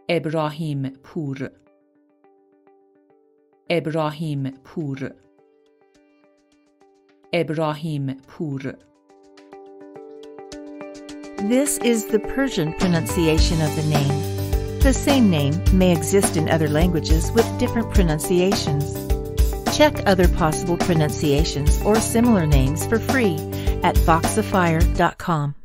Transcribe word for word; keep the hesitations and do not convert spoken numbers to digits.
ابراهیم پور ابراهیم پور ابراهیم پور This is the Persian pronunciation of the name. The same name may exist in other languages with different pronunciations. Check other possible pronunciations or similar names for free at voxifier dot com.